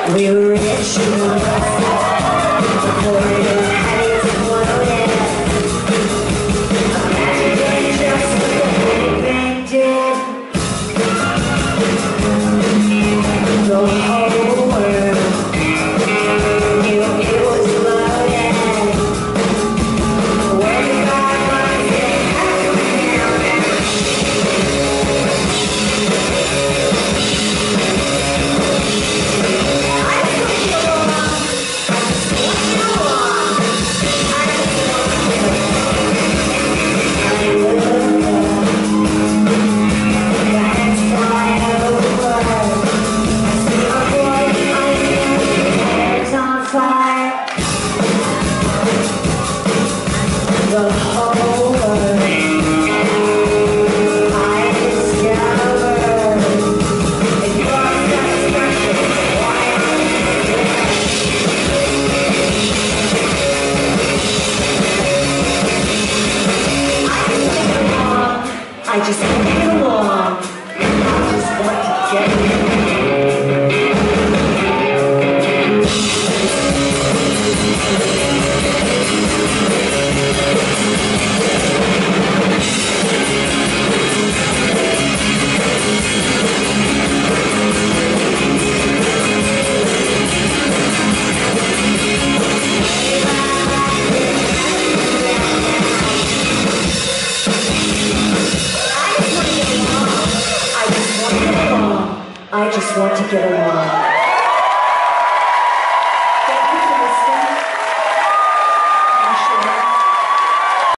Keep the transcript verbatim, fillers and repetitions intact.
We were rich and poor and had exploded. Imagine just what the Big Bang did. The whole world knew it was loaded. When God was it happening. The whole world I discovered it was that special I just want to get along. I just want to get along. I just want to get along.